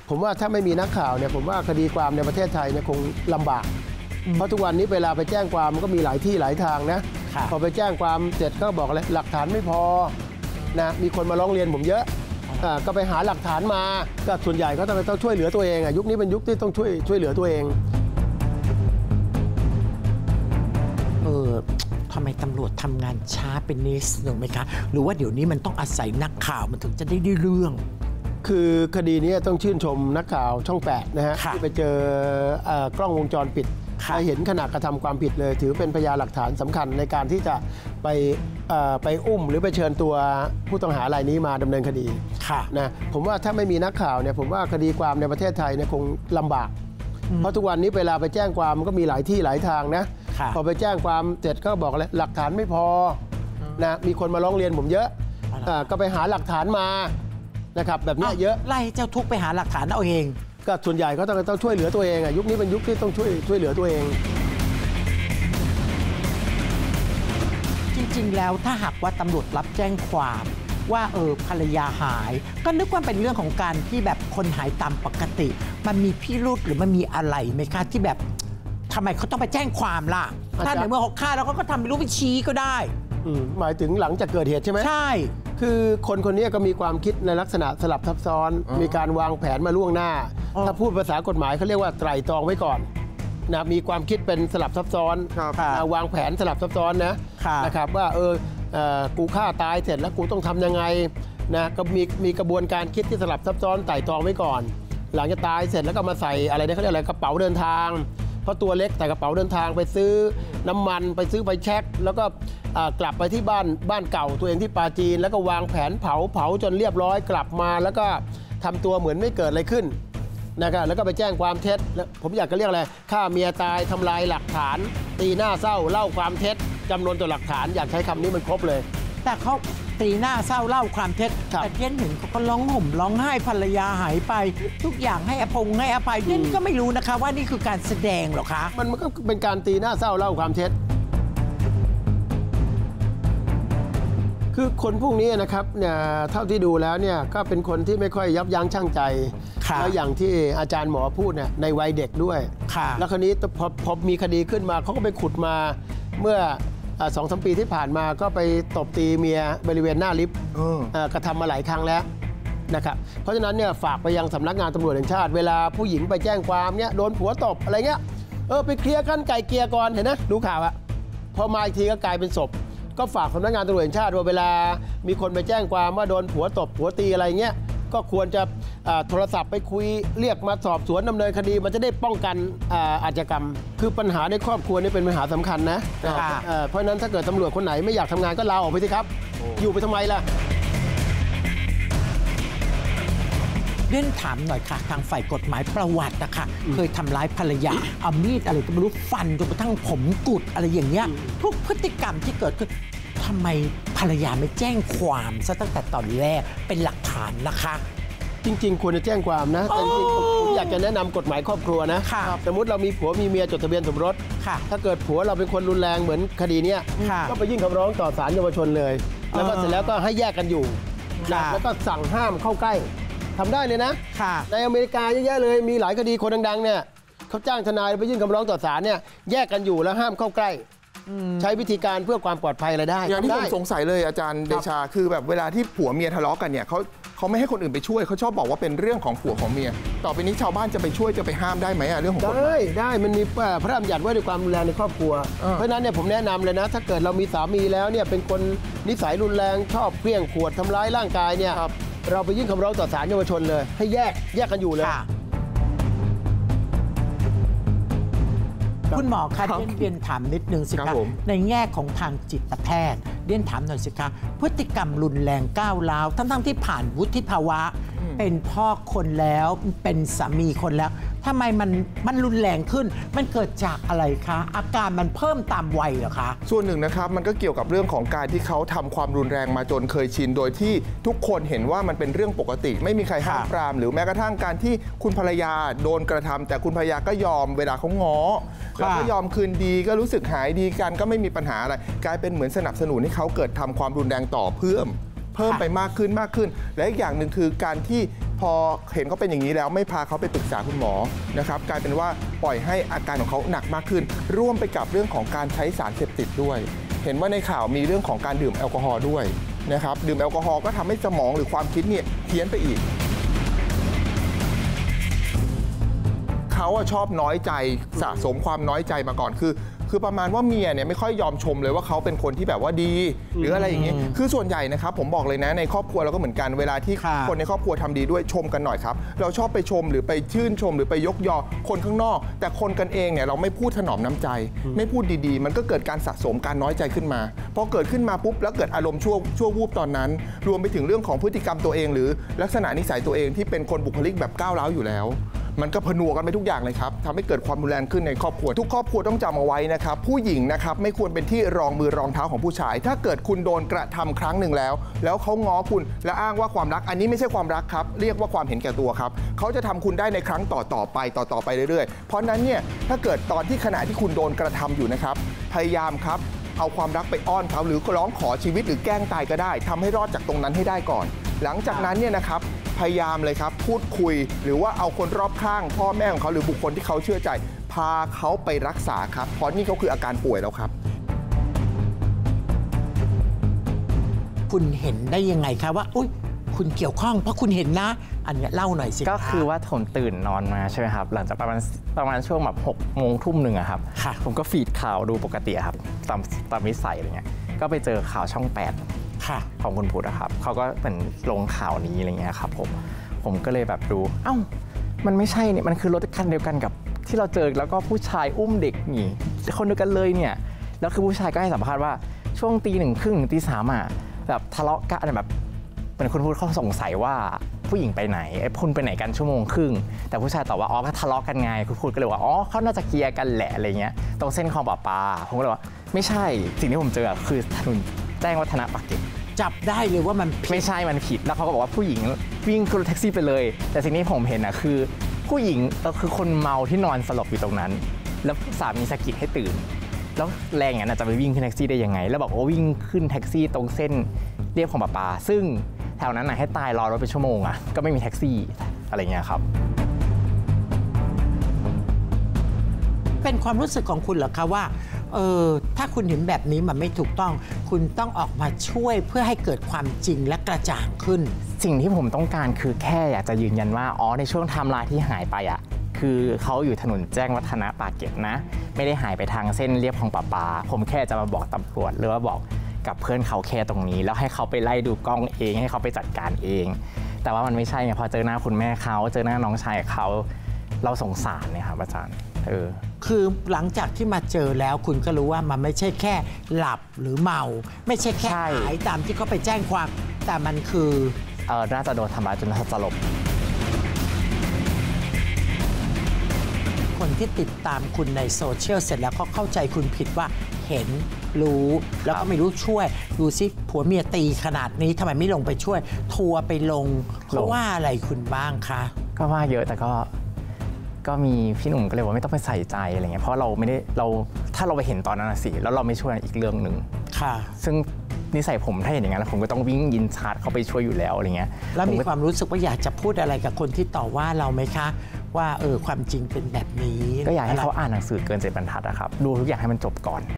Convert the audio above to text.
ผมว่าถ้าไม่มีนักข่าวเนี่ยผมว่าคดีความในประเทศไทยเนี่ยคงลำบากเพราะทุกวันนี้เวลาไปแจ้งความมันก็มีหลายที่หลายทางนะพอไปแจ้งความเสร็จก็บอกอะไรหลักฐานไม่พอนะมีคนมาร้องเรียนผมเยอะก็ไปหาหลักฐานมาก็ส่วนใหญ่ก็ต้องช่วยเหลือตัวเองยุคนี้เป็นยุคที่ต้องช่วยเหลือตัวเองทำไมตำรวจทำงานช้าเป็นนิดหนึ่งไหมคะหรือว่าเดี๋ยวนี้มันต้องอาศัยนักข่าวมันถึงจะได้เรื่องคือคดีนี้ต้องชื่นชมนักข่าวช่อง8นะฮะที่ไปเจอกล้องวงจรปิดเห็นขณะกระทำความผิดเลยถือเป็นพยานหลักฐานสำคัญในการที่จะไปอุ้มหรือไปเชิญตัวผู้ต้องหารายนี้มาดำเนินคดีนะผมว่าถ้าไม่มีนักข่าวเนี่ยผมว่าคดีความในประเทศไทยเนี่ยคงลำบากเพราะทุกวันนี้เวลาไปแจ้งความมันก็มีหลายที่หลายทางนะพอไปแจ้งความเสร็จก็บอกอะไรหลักฐานไม่พอนะมีคนมาร้องเรียนผมเยอะก็ไปหาหลักฐานมานะครับแบบนี้เยอะไล่เจ้าทุกไปหาหลักฐานเอาเองก็ส่วนใหญ่ก็ต้องช่วยเหลือตัวเองยุคนี้เป็นยุคที่ต้องช่วยเหลือตัวเองจริงๆแล้วถ้าหากว่าตำรวจรับแจ้งความว่าภรรยาหายก็นึกว่าเป็นเรื่องของการที่แบบคนหายตามปกติมันมีพิรุธหรือมันมีอะไรไหมคะที่แบบทำไมเขาต้องไปแจ้งความล่ะถ้าในเมื่อเขาฆ่าแล้วเขาก็ทำไม่รู้ไปชี้ก็ได้หมายถึงหลังจากเกิดเหตุใช่ไหมใช่คือคนนี้ก็มีความคิดในลักษณะสลับซับซ้อนมีการวางแผนมาล่วงหน้าถ้าพูดภาษากฎหมายเขาเรียกว่าไตร่ตรองไว้ก่อนนะมีความคิดเป็นสลับซับซ้อนวางแผนสลับซับซ้อนนะครับว่ากูฆ่าตายเสร็จแล้วกูต้องทำยังไงนะก็มีกระบวนการคิดที่สลับซับซ้อนไตร่ตรองไว้ก่อนหลังจากตายเสร็จแล้วก็มาใส่อะไรเนี่ยเขาเรียกอะไรกระเป๋าเดินทางเพราะตัวเล็กแต่กระเป๋าเดินทางไปซื้อน้ำมันไปซื้อไฟแช็กแล้วก็กลับไปที่บ้านเก่าตัวเองที่ปาจีนแล้วก็วางแผนเผาจนเรียบร้อยกลับมาแล้วก็ทำตัวเหมือนไม่เกิดอะไรขึ้นนะครับแล้วก็ไปแจ้งความเท็จผมอยากจะเรียกอะไรฆ่าเมียตายทำลายหลักฐานตีหน้าเศร้าเล่าความเท็จจำนวนต่อหลักฐานอยากใช้คำนี้มันครบเลยแต่เขาตีหน้าเศร้าเล่าความเท็จแต่เย็นเห็นเขาก็ร้องห่มร้องไห้ภรรยาหายไปทุกอย่างให้อภัยเย็นก็ไม่รู้นะคะว่านี่คือการแสดงหรอคะมันก็เป็นการตีหน้าเศร้าเล่าความเท็จคือคนพวกนี้นะครับเนี่ยเท่าที่ดูแล้วเนี่ยก็เป็นคนที่ไม่ค่อยยับยั้งชั่งใจแล้วอย่างที่อาจารย์หมอพูดเนี่ยในวัยเด็กด้วยแล้วคราวนี้พอมีคดีขึ้นมาเขาก็ไปขุดมาเมื่อ2-3 ปีที่ผ่านมาก็ไปตบตีเมียบริเวณหน้าลิฟต์กระทำมาหลายครั้งแล้วนะครับเพราะฉะนั้นเนี่ยฝากไปยังสำนักงานตำรวจแห่งชาติเวลาผู้หญิงไปแจ้งความเนี่ยโดนผัวตบอะไรเงี้ยไปเคลียร์กันไก่เกลี่ยก่อนเห็นนะดูข่าวอะพอมาอีกทีก็กลายเป็นศพก็ฝากสำนักงานตำรวจแห่งชาติว่าเวลามีคนไปแจ้งความว่าโดนผัวตบผัวตีอะไรเงี้ยก็ควรจะโทรศัพท์ไปคุยเรียกมาสอบสวนดำเนินคดีมันจะได้ป้องกันอาชญากรรมคือปัญหาในครอบครัวนี่เป็นปัญหาสำคัญนะเพราะฉะนั้นถ้าเกิดตำรวจคนไหนไม่อยากทำงานก็ลาออกไปสิครับอยู่ไปทำไมล่ะเรื่องถามหน่อยค่ะทางฝ่ายกฎหมายประวัตินะคะเคยทำร้ายภรรยาเอามีดอะไรก็ไม่รู้ฟันจนกระทั่งผมกุดอะไรอย่างเงี้ยทุกพฤติกรรมที่เกิดขึ้นทำไมภรรยาไม่แจ้งความซะตั้งแต่ตอนแรกเป็นหลักฐานนะคะจริงๆควรจะแจ้งความนะแต่จริงๆผมอยากจะแนะนำกฎหมายครอบครัวนะสมมติเรามีผัวมีเมียจดทะเบียนสมรสถ้าเกิดผัวเราเป็นคนรุนแรงเหมือนคดีนี้ก็ไปยื่นคำร้องต่อศาลเยาวชนเลยแล้วก็เสร็จแล้วก็ให้แยกกันอยู่แล้วก็สั่งห้ามเข้าใกล้ทำได้เลยนะในอเมริกาเยอะแยะเลยมีหลายคดีคนดังๆเนี่ยเขาจ้างทนายไปยื่นคำร้องต่อศาลเนี่ยแยกกันอยู่แล้วห้ามเข้าใกล้ใช้วิธีการเพื่อความปลอดภัยอะไรได้อย่างที่ผมสงสัยเลยอาจารย์เดชาคือแบบเวลาที่ผัวเมียทะเลาะกันเนี่ยเขาไม่ให้คนอื่นไปช่วยเขาชอบบอกว่าเป็นเรื่องของผัวของเมียต่อไปนี้ชาวบ้านจะไปช่วยจะไปห้ามได้ไหมเรื่องของได้มันมีพระราชบัญญัติว่าด้วยความรุนแรงในครอบครัวเพราะฉะนั้นเนี่ยผมแนะนำเลยนะถ้าเกิดเรามีสามีแล้วเนี่ยเป็นคนนิสัยรุนแรงชอบเพี้ยงขวดทำร้ายร่างกายเนี่ยเราไปยื่นคำร้องต่อศาลเยาวชนเลยให้แยกกันอยู่เลยคุณหมอคะเรียนถามนิดนึงสิคะในแง่ของทางจิตแพทย์เรียนถามหน่อยสิคะพฤติกรรมรุนแรงก้าวร้าวทั้งที่ผ่านวุฒิภาวะเป็นพ่อคนแล้วเป็นสามีคนแล้วทำไมมันรุนแรงขึ้นมันเกิดจากอะไรคะอาการมันเพิ่มตามวัยเหรอคะส่วนหนึ่งนะครับมันก็เกี่ยวกับเรื่องของการที่เขาทำความรุนแรงมาจนเคยชินโดยที่ทุกคนเห็นว่ามันเป็นเรื่องปกติไม่มีใครห้ามปรามหรือแม้กระทั่งการที่คุณภรรยาโดนกระทำแต่คุณภรรยาก็ยอมเวลาเขาง้อแล้วก็ยอมคืนดีก็รู้สึกหายดีกันก็ไม่มีปัญหาอะไรกลายเป็นเหมือนสนับสนุนให้เขาเกิดทำความรุนแรงต่อเพิ่มไปมากขึ้นและอีกอย่างหนึ่งคือการที่พพอเห็นเขาเป็นอย่างนี้แล้วไม่พาเขาไปปรึกษาคุณหมอนะครับกลายเป็นว่าปล่อยให้อาการของเขาหนักมากขึ้นร่วมไปกับเรื่องของการใช้สารเสพติดด้วยเห็นว่าในข่าวมีเรื่องของการดื่มแอลกอฮอล์ด้วยนะครับดื่มแอลกอฮอล์ก็ทำให้สมองหรือความคิดเนี่ยเพี้ยนไปอีกเขาชอบน้อยใจสะสมความน้อยใจมาก่อนคือประมาณว่าเมียเนี่ยไม่ค่อยยอมชมเลยว่าเขาเป็นคนที่แบบว่าดีหรืออะไรอย่างเงี้ยคือส่วนใหญ่นะครับผมบอกเลยนะในครอบครัวเราก็เหมือนกันเวลาที่คนในครอบครัวทำดีด้วยชมกันหน่อยครับเราชอบไปชมหรือไปชื่นชมหรือไปยกยอคนข้างนอกแต่คนกันเองเนี่ยเราไม่พูดถนอมน้ำใจไม่พูดดีๆมันก็เกิดการสะสมการน้อยใจขึ้นมาพอเกิดขึ้นมาปุ๊บแล้วเกิดอารมณ์ชั่ววูบตอนนั้นรวมไปถึงเรื่องของพฤติกรรมตัวเองหรือลักษณะนิสัยตัวเองที่เป็นคนบุคลิกแบบก้าวร้าวอยู่แล้วมันก็ผนวกกันไปทุกอย่างเลยครับทำให้เกิดความรุนแรงขึ้นในครอบครัวทุกครอบครัวต้องจำเอาไว้นะครับผู้หญิงนะครับไม่ควรเป็นที่รองมือรองเท้าของผู้ชายถ้าเกิดคุณโดนกระทำครั้งหนึ่งแล้วเขาง้อคุณและอ้างว่าความรักอันนี้ไม่ใช่ความรักครับเรียกว่าความเห็นแก่ตัวครับเขาจะทำคุณได้ในครั้งต่อไปเรื่อยๆเพราะนั้นเนี่ยถ้าเกิดตอนที่ขณะที่คุณโดนกระทำอยู่นะครับพยายามครับเอาความรักไปอ้อนเขาหรือร้องขอชีวิตหรือแกล้งตายก็ได้ทำให้รอดจากตรงนั้นให้ได้ก่อนหลังจากนั้นเนี่ยนะครับพยายามเลยครับพูดคุยหรือว่าเอาคนรอบข้างพ่อแม่ของเขาหรือบุคคลที่เขาเชื่อใจพาเขาไปรักษาครับเพราะนี่เขาคืออาการป่วยแล้วครับคุณเห็นได้ยังไงคะว่าอุ๊ยคุณเกี่ยวข้องเพราะคุณเห็นนะอันนี้เล่าหน่อยสิก็คือว่าผมตื่นนอนมาใช่ไหมครับหลังจากประมาณช่วงแบบ6 โมงทุ่มหนึ่งอะครับผมก็ฟีดข่าวดูปกติครับตามวิสัยอะไรเงี้ยก็ไปเจอข่าวช่อง8ของคุณพุทธครับเขาก็เป็นลงข่าวนี้อะไรเงี้ยครับผมก็เลยแบบดูเอ้ามันไม่ใช่เนี่ยมันคือรถคันเดียวกันกับที่เราเจอแล้วก็ผู้ชายอุ้มเด็กนี่คนเดียวกันเลยเนี่ยแล้วคือผู้ชายก็ให้สัมภาษณ์ว่าช่วงตี 1 ครึ่งถึงตี 3อ่ะแบบทะเลาะกันแบบเป็นคุณพุทธเขาสงสัยว่าผู้หญิงไปไหนไอ้พุทธไปไหนกัน1 ชั่วโมงครึ่งแต่ผู้ชายตอบว่าอ๋อเขาทะเลาะกันไงคุณพุทธก็เลยว่าอ๋อเขาน่าจะเคลียร์กันแหละอะไรเงี้ยตรงเส้นคลองประปาผมก็เลยว่าไม่ใช่สิ่งที่ผมเจอคือถนนแจ้งวัฒนะปากเกร็ดจับได้เลยว่ามันไม่ใช่มันผิดแล้วเขาก็บอกว่าผู้หญิงวิ่งขึ้นรถแท็กซี่ไปเลยแต่สิ่งที่ผมเห็นนะคือผู้หญิงคือคนเมาที่นอนสลบอยู่ตรงนั้นแล้วสามีสะกิดให้ตื่นแล้วแรงอย่างนั้นจะไปวิ่งขึ้นแท็กซี่ได้ยังไงแล้วบอกว่าวิ่งขึ้นแท็กซี่ตรงเส้นเรียบคลองประปาซึ่งแถวนั้นให้ตายรอรถเป็นชั่วโมงอ่ะก็ไม่มีแท็กซี่อะไรเงี้ยครับเป็นความรู้สึกของคุณเหรอคะว่าถ้าคุณเห็นแบบนี้มันไม่ถูกต้องคุณต้องออกมาช่วยเพื่อให้เกิดความจริงและกระจ่างขึ้นสิ่งที่ผมต้องการคือแค่อยากจะยืนยันว่าอ๋อในช่วงไทม์ไลน์ที่หายไปอ่ะคือเขาอยู่ถนนแจ้งวัฒนะปากเกร็ดนะไม่ได้หายไปทางเส้นเรียบคลองประปาผมแค่จะมาบอกตำรวจหรือว่าบอกกับเพื่อนเขาแค่ตรงนี้แล้วให้เขาไปไล่ดูกล้องเองให้เขาไปจัดการเองแต่ว่ามันไม่ใช่ไงพอเจอหน้าคุณแม่เขาเจอหน้าน้องชายเขาเราสงสารเนี่ยครับอาจารย์คือหลังจากที่มาเจอแล้วคุณก็รู้ว่ามันไม่ใช่แค่หลับหรือเมาไม่ใช่แค่หายตามที่เขาไปแจ้งความแต่มันคือน่าจะโดนทำร้ายจนสลบคนที่ติดตามคุณในโซเชียลเสร็จแล้วเขาเข้าใจคุณผิดว่าเห็นรู้แล้วก็ไม่รู้ช่วยดูซิผัวเมียตีขนาดนี้ทำไมไม่ลงไปช่วยทัวร์ไปลงเพราะว่าอะไรคุณบ้างคะก็ว่าเยอะแต่ก็มีพี่หนุ่มก็เลยว่าไม่ต้องไปใส่ใจอะไรเงี้ยเพราะเราไม่ได้ถ้าเราไปเห็นตอนนั้นสิแล้วเราไม่ช่วยอีกเรื่องหนึ่งค่ะซึ่งนิสัยผมถ้าเห็นอย่างนั้นแล้วผมก็ต้องวิ่งยินชาร์จเข้าไปช่วยอยู่แล้วอะไรเงี้ยแล้วมีความรู้สึกว่าอยากจะพูดอะไรกับคนที่ต่อว่าเราไหมคะว่าความจริงเป็นแบบนี้ก็อยากให้เขาอ่านหนังสือเกิน7 บรรทัดนะครับดูทุกอย่างให้มันจบก่อน